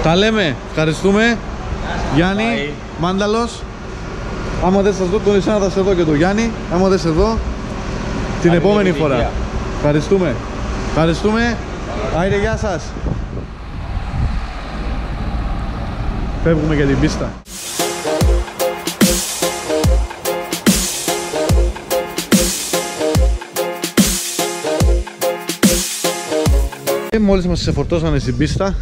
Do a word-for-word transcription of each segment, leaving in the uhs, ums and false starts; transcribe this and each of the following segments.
Τα λέμε, ευχαριστούμε. Γιάννη, Bye. Μάνταλος. Άμα δεν σας δω τον εσένα θα σε δω και το Γιάννη. Άμα δεν σε δω την Άλλη επόμενη φορά ίδια. Ευχαριστούμε. Ευχαριστούμε. Άιρε, γεια σας. Φεύγουμε για την πίστα. Και μόλις μας ξεφορτώσανε στην πίστα,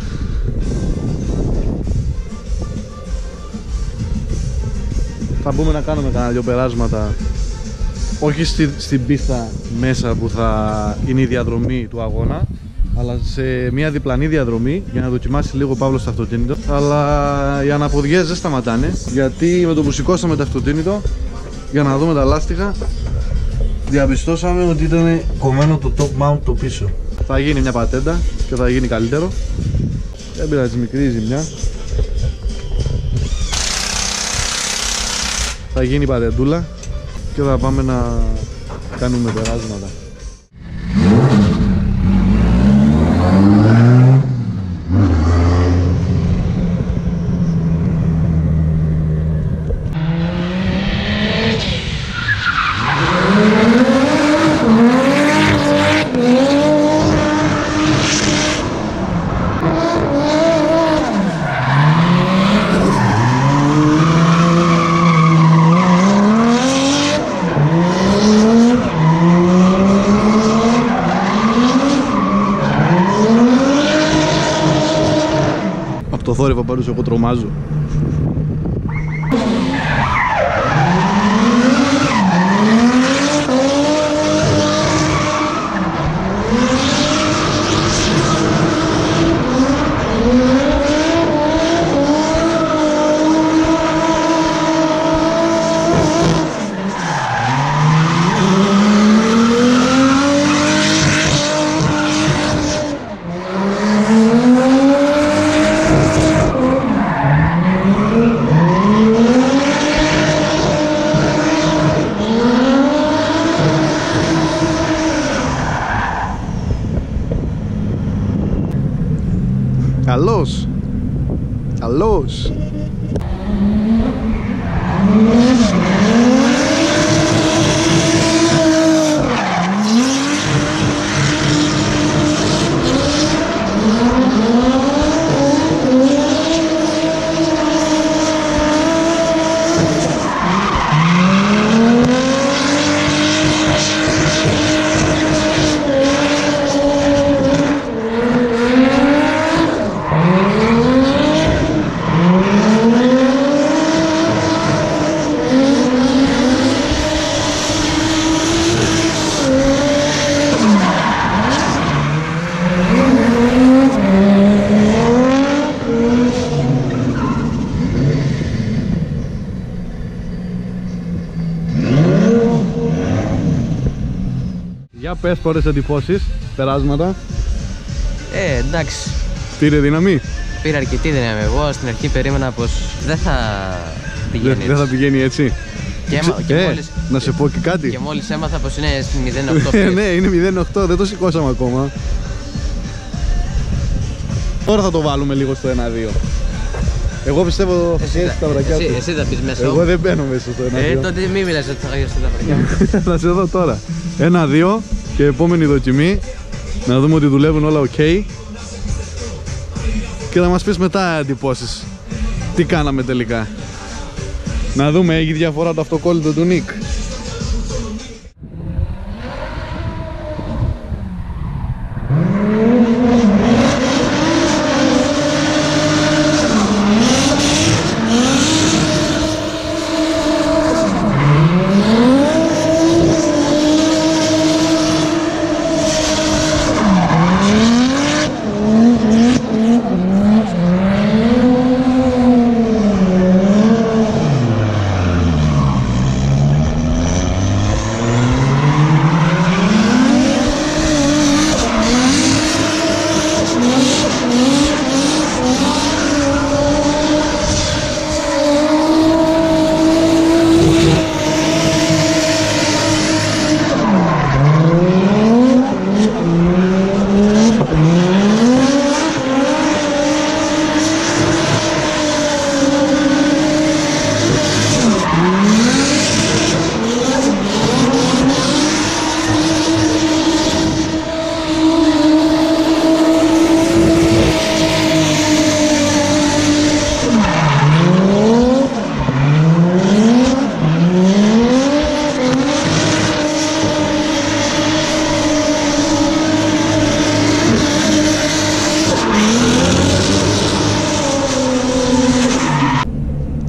θα μπούμε να κάνουμε κανένα δυο περάσματα. Όχι στη, στην πίστα μέσα που θα είναι η διαδρομή του αγώνα, αλλά σε μια διπλανή διαδρομή για να δοκιμάσει λίγο ο Παύλος το αυτοκίνητο. Αλλά οι αναποδιές δεν σταματάνε, γιατί με το που σηκώσαμε το αυτοκίνητο για να δούμε τα λάστιχα, διαπιστώσαμε ότι ήταν κομμένο το top mount το πίσω. Θα γίνει μια πατέντα και θα γίνει καλύτερο. Δεν πειράζει, μικρή ζημιά. Θα γίνει πατεντούλα και θα πάμε να κάνουμε περάσματα. Το θόρυβο πάντως εγώ τρομάζω. Καλώς, καλώς. Για πες πρώτες εντυπώσεις, περάσματα. Ε, εντάξει. Πήρε δύναμη. Πήρε αρκετή δύναμη. Εγώ στην αρχή περίμενα πως δεν θα πηγαίνει δεν, έτσι. Δεν θα πηγαίνει έτσι. Και, έμα, και ε, μόλις, να σε πω και κάτι. Και μόλις έμαθα πως είναι στην μηδέν οκτώ. Ναι, είναι μηδέν οκτώ, δεν το σηκώσαμε ακόμα. Τώρα θα το βάλουμε λίγο στο ένα δύο. Εγώ πιστεύω θα πιέσει τα βρακιά εσύ, του. εσύ θα πεις μέσα. Εγώ δεν μπαίνω μέσα στο ένα δύο. Ε, τότε μη μιλάς ότι θα πιέσει τα βρακιά. Θα σε δω τώρα. ένα δύο και επόμενη δοκιμή. Να δούμε ότι δουλεύουν όλα ok. Και θα μας πεις μετά εντυπώσεις. Τι κάναμε τελικά. Να δούμε, έχει διαφορά το αυτοκόλλητο του Νικ.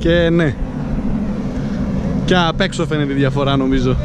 Και ναι. Και απ' έξω φαίνεται η διαφορά νομίζω.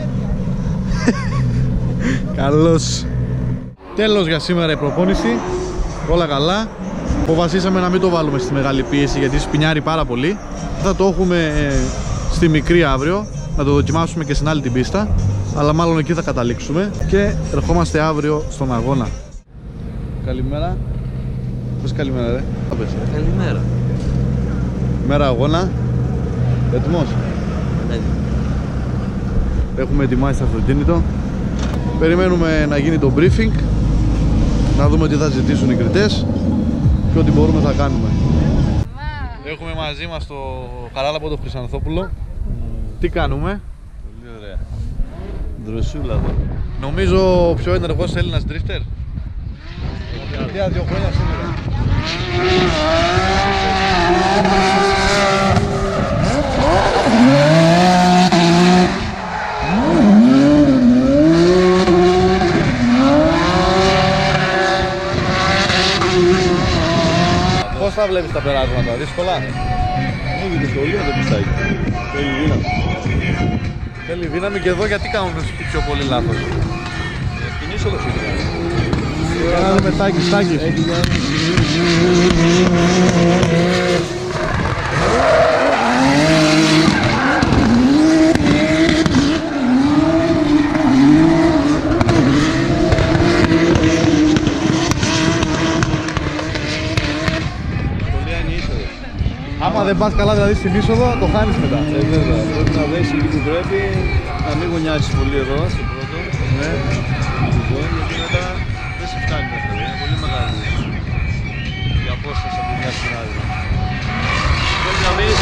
Καλώς. Τέλος για σήμερα η προπόνηση. Όλα καλά. Αποφασίσαμε να μην το βάλουμε στη μεγάλη πίεση γιατί σπινιάρει πάρα πολύ. Θα το έχουμε ε, στη μικρή αύριο. Να το δοκιμάσουμε και στην άλλη την πίστα. Αλλά μάλλον εκεί θα καταλήξουμε. Και ερχόμαστε αύριο στον αγώνα. Καλημέρα. Πώς καλημέρα ρε? Καλημέρα. Μέρα αγώνα. Έτοιμος? Ναι. Έχουμε ετοιμάσει το αυτοκίνητο. Περιμένουμε να γίνει το briefing. Να δούμε τι θα ζητήσουν οι κριτές και ό,τι μπορούμε θα κάνουμε. Έχουμε μαζί μας το Χαράλαμπο τον Χρυσανθόπουλο. Mm. Τι κάνουμε? Πολύ ωραία. Δροσούλα εδώ. Νομίζω ο πιο ενεργός Έλληνας drifter. Για δύο χρόνια σήμερα. Πώς θα βλέπεις τα περάσματα, δύσκολα? Έχει δυσκολία το πιστάκι. Θέλει δύναμη. Θέλει δύναμη και εδώ γιατί κάνουν πιο πολύ λάθος? Στην είσοδο φυσικά. Κάνουμε τάκης, τάκης. Άμα δεν πας καλά δηλαδή στην είσοδο, το χάνεις μετά. Ε, βέβαια. Πρέπει να δέσεις εκεί που πρέπει, να μην γωνιάσεις πολύ εδώ, στο πρώτο. Ναι. Λοιπόν, γιατί μετά δεν σε φτάνει μέχρι εδώ. Είναι πολύ μεγάλη η απόσταση από μια στην άλλη. Πρέπει να μείνεις.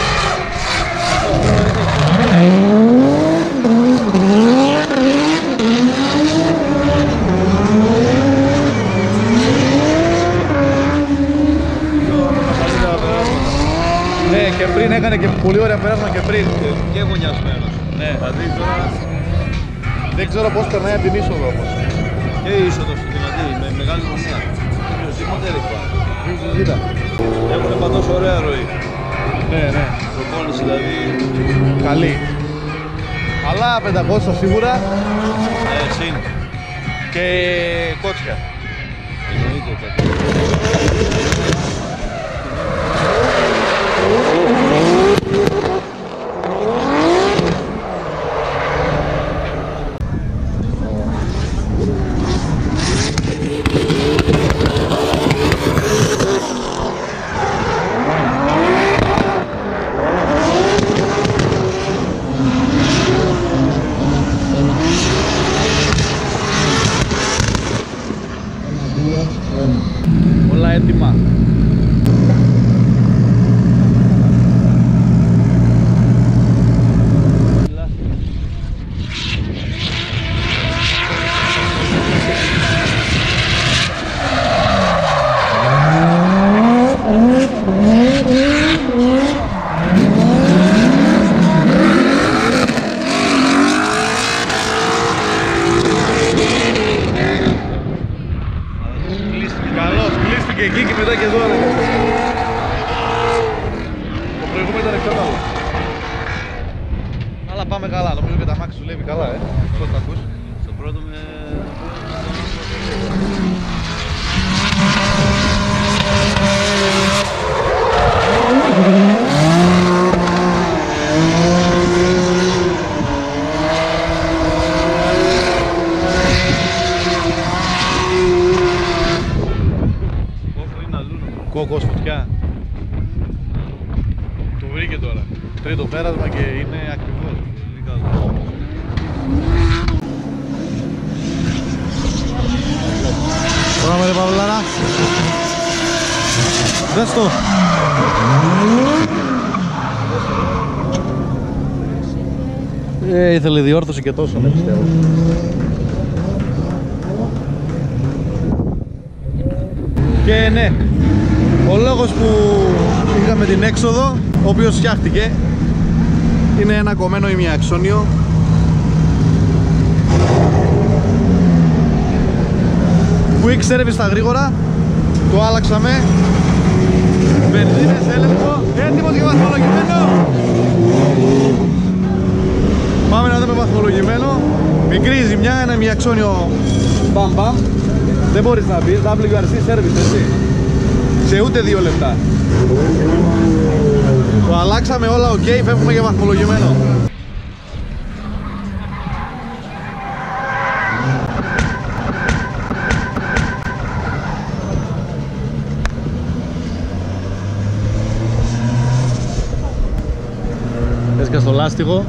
Ναι, και πριν έκανε και πολύ ωραία περάσμα και πριν. Και γωνιασμένος. Ναι. Δηλαδή τώρα Δεν ξέρω πώς περνάει από την είσοδο όμως. και η είσοδος στην δυνατή, με μεγάλη γωνία. Οποιοσδήποτε ρηπά. Κοίτα. Έχουν πάντως ωραία ροή. Ναι, ναι. Προπόνηση δηλαδή. Καλή. Αλλά πεντακόσια σίγουρα Ε, συν. και κότσια. Εννοείται κάτι. Όλα έτοιμα. Καλώς, κλείστηκε εκεί και μετά και εδώ. Ρε. Το προηγούμενο ήταν πιο καλό. Αλλά πάμε καλά, νομίζω και τα μάξι δουλεύει καλά, ε. Πώς τα ακούς? Στο πρώτο με... Κόκκος φωτιά. Το βρήκε τώρα. Τρίτο πέρασμα και είναι ακριβώς. Πολύ καλό. Πάμε ρε Παυλάρα. Δες το. Ε, ήθελε διόρθωση και τόσο, ναι, πιστεύω. Και ναι, ο λόγος που είχαμε την έξοδο, ο οποίος φτιάχτηκε, είναι ένα κομμένο ημιαξόνιο. Quick service στα γρήγορα, το άλλαξαμε. Βενζίνες, έλεγχο, έτοιμος για βαθμολογημένο. είναι μια αξόνιο μπαμ μπαμ. Δεν μπορείς να πεις, ντάμπλιου αρ σι service, έτσι. Σε ούτε δύο λεπτά. Το αλλάξαμε όλα, ok, φεύγουμε για βαθμολογημένο. Έσκα στο λάστιχο.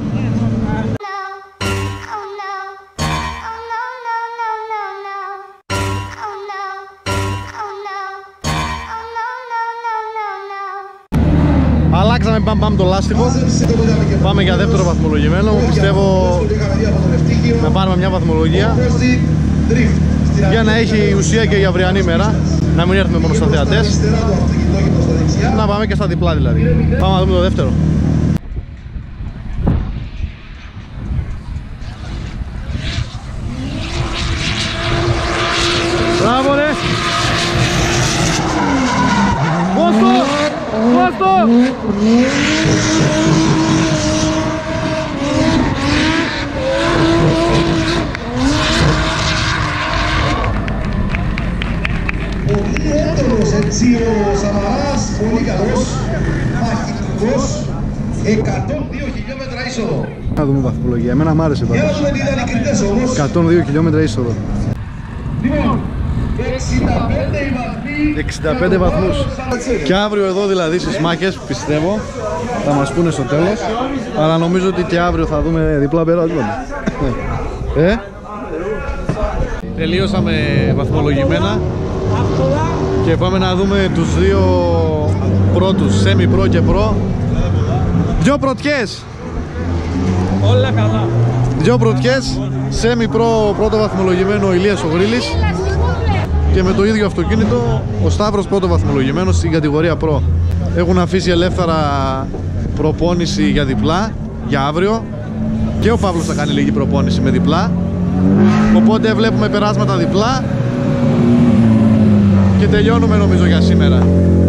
Αλλάξαμε μπαμ μπαμ το λάστιχο. Πάμε για δεύτερο βαθμολογημένο. Πιστεύω να πάρουμε μια βαθμολογία για να έχει ουσία και η αυριανή μέρα. Να μην έρθουμε μόνο στα θεατές. Να πάμε και στα διπλά δηλαδή. Πάμε να δούμε το δεύτερο. Μπράβο ρε! Κόστο! Κόστο! Πολύ έντονος έτσι ο Σαμαράς, πολύ καλός, μαχητικός, εκατόν δύο χιλιόμετρα είσοδο. Να δούμε βαθμολογία, εμένα μ' άρεσε Για να πάντως. δούμε τι ήταν οι κριτές όμως. εκατόν δύο χιλιόμετρα είσοδο. Λοιπόν, εξήντα πέντε οι βαθμοί. εξήντα πέντε βαθμούς. Και αύριο εδώ δηλαδή στις μάχες, πιστεύω, θα μας πούνε στο τέλος. Αλλά νομίζω ότι και αύριο θα δούμε διπλά περάσματα. Ε? Τελείωσαμε βαθμολογημένα και πάμε να δούμε τους δύο πρώτους, semi pro και pro. Δυο πρωτιές! Όλα καλά. Δυο πρωτιές, semi pro πρώτο βαθμολογημένο ο Ηλίας ο Γρίλης. Και με το ίδιο αυτοκίνητο ο Σταύρος πρώτο βαθμολογημένος στην κατηγορία Pro. Έχουν αφήσει ελεύθερα προπόνηση για διπλά για αύριο και ο Παύλος θα κάνει λίγη προπόνηση με διπλά, οπότε βλέπουμε περάσματα διπλά και τελειώνουμε νομίζω για σήμερα.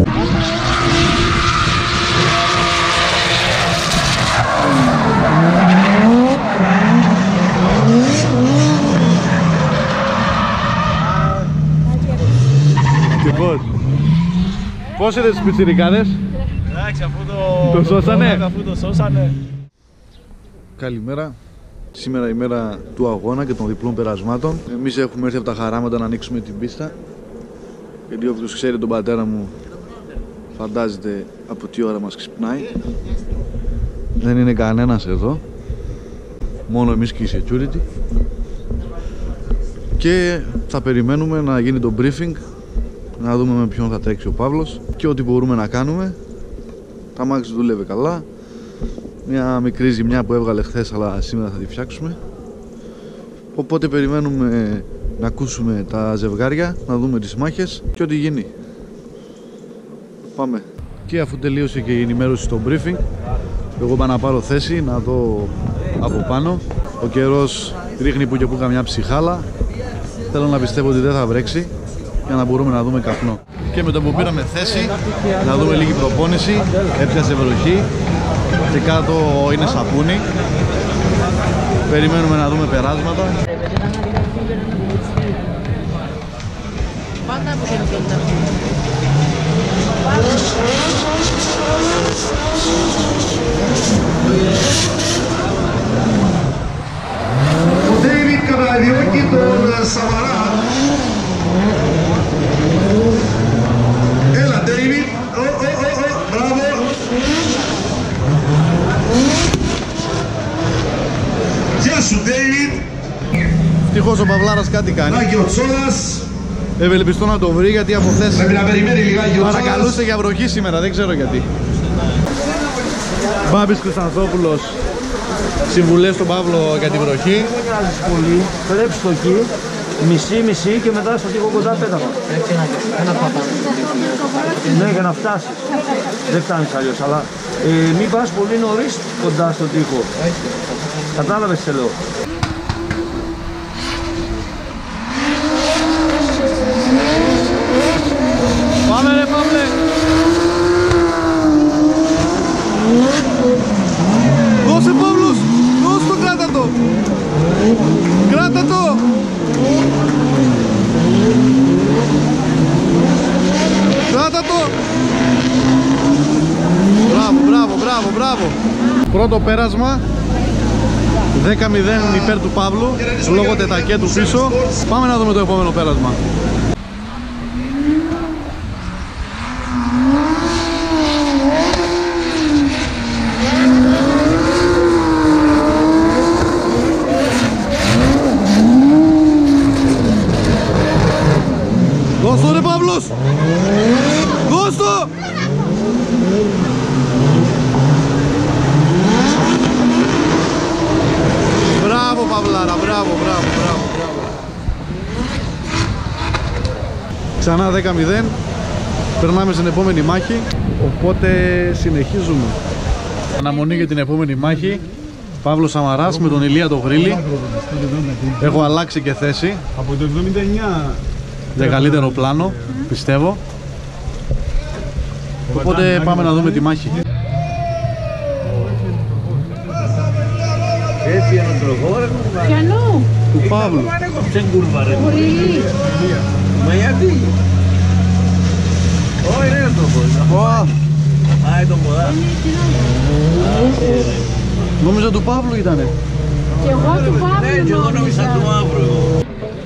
Πώς είδες τους πιτσιρικάδες? Εντάξει, αφού το, Το σώσανε. αφού το σώσανε. Καλημέρα. Σήμερα η μέρα του αγώνα και των διπλών περασμάτων. Εμείς έχουμε έρθει από τα χαράματα να ανοίξουμε την πίστα. Γιατί όποιος ξέρει τον πατέρα μου φαντάζεται από τι ώρα μας ξυπνάει. Δεν είναι κανένας εδώ. Μόνο εμείς και η security. Και θα περιμένουμε να γίνει το briefing, να δούμε με ποιον θα τρέξει ο Παύλος και ό,τι μπορούμε να κάνουμε. Τα μάξι δούλευε καλά. Μια μικρή ζημιά που έβγαλε χθες, αλλά σήμερα θα τη φτιάξουμε. Οπότε περιμένουμε να ακούσουμε τα ζευγάρια, να δούμε τις μάχες και ό,τι γίνει. Πάμε. Και αφού τελείωσε και η ενημέρωση στο briefing, εγώ πάω να πάρω θέση, να δω από πάνω. Ο καιρός ρίχνει που και που καμιά ψυχάλα. Θέλω να πιστεύω ότι δεν θα βρέξει για να μπορούμε να δούμε καπνό. Και με το που πήραμε θέση, να δούμε λίγη προπόνηση, έπιασε βροχή και κάτω είναι σαπούνι. Περιμένουμε να δούμε περάσματα. Ο Ντέιβιτ καταδιώκει τον Σαμαρά. Έλα Ντέιβιτ, ο, ο, ο, ο, μπράβο. Γεια σου Ντέιβιτ. Ευτυχώς ο Παυλάρας κάτι κάνει. Λάκη ο Τσόλας. Ευελπιστώ να το βρει γιατί από χθες Πρέπει να περιμένει λιγάκι ο Τσόλας. παρακαλούσε για βροχή σήμερα, δεν ξέρω γιατί. Μπάμπης Χρυστανθόπουλος, συμβουλές στον Παύλο για τη βροχή. Δεν νοιάζεις πολύ, πρέπει στο εκεί, μισή μισή και μετά στο τοίχο κοντά πέταγα. Ναι, για να φτάσεις. Δεν φτάνεις αλλιώς, αλλά ε, μην πας πολύ νωρίς κοντά στο τοίχο. Κατάλαβες τι λέω. Πάμε ρε Παύλε! Δώσε Παύλος! Δώσε το, κράτα το! Κράτα το! μπράβο, μπράβο. Πρώτο πέρασμα δέκα μηδέν υπέρ του Παύλου λόγω τετακέ του πίσω. Πάμε να δούμε το επόμενο πέρασμα. Δώσ' το ρε Παύλος! Δώσ' το! Μπράβο Παυλάρα, μπράβο, μπράβο, μπράβο, μπράβο. Ξανά δέκα μηδέν. Περνάμε στην επόμενη μάχη. Οπότε συνεχίζουμε. Αναμονή για την επόμενη μάχη. Παύλος Σαμαράς με τον Ηλία το Γρίλη. Έχω αλλάξει και θέση. Από το εβδομήντα εννιά Για καλύτερο πλάνο, πιστεύω. Οπότε πάμε να δούμε τη μάχη. Ποιανού? Του Παύλου. Γρίλη. Μα γιατί? Όχι, δεν είναι το χώρο. Α, είναι το ποδά. Νόμιζα του Παύλου ήτανε. Και εγώ του Παύλου Ναι, και εγώ νόμιζα του Μαύρου.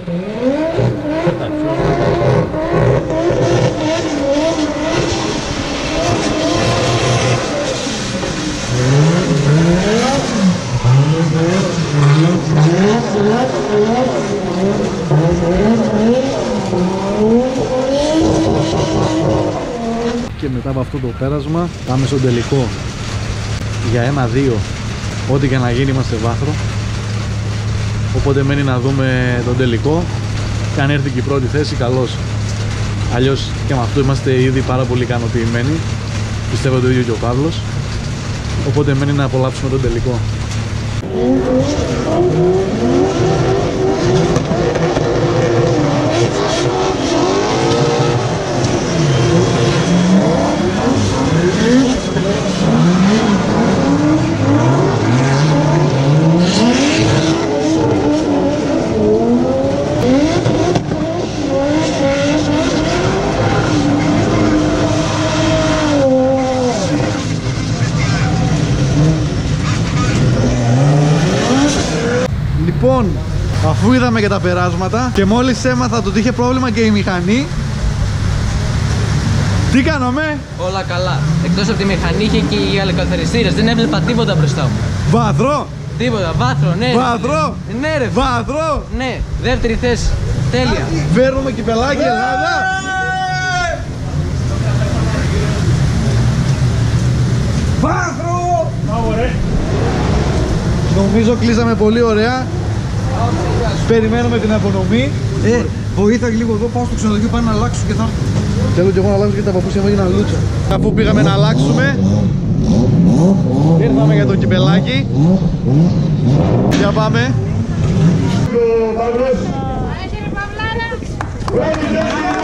Και μετά από αυτό το πέρασμα πάμε στον τελικό για ένα δύο. Ό,τι και να γίνει είμαστε βάθρο. Οπότε μένει να δούμε τον τελικό. Και αν έρθει και η πρώτη θέση, καλώς. Αλλιώς και με αυτό είμαστε ήδη πάρα πολύ ικανοποιημένοι. Πιστεύω το ίδιο και ο Παύλος. Οπότε μένει να απολαύσουμε τον τελικό. Λοιπόν, αφού είδαμε και τα περάσματα και μόλις έμαθα το ότι είχε πρόβλημα και η μηχανή, τι κάναμε? Όλα καλά. Εκτός από τη μηχανή είχε και οι αλεκαθαριστήρες. Δεν έβλεπα τίποτα μπροστά μου. Βάθρο! Τίποτα. Βάθρο, ναι. Βάθρο! Ναι, ρε. Βάθρο! Ναι. Δεύτερη θέση. Τέλεια. Παίρνουμε κυπελάκι Ελλάδα! Βάθρο! Νομίζω κλείσαμε πολύ ωραία. Περιμένουμε την απονομή. Ε, βοήθα λίγο εδώ, πάω στο ξενοδοχείο, πάνε να αλλάξω και θα έρθω. Θέλω και εγώ να αλλάξω και τα παπούτσια μου έγιναν λούτσα. Αφού πήγαμε να αλλάξουμε, ήρθαμε για το κυπελάκι. Για πάμε. Παυλάρα.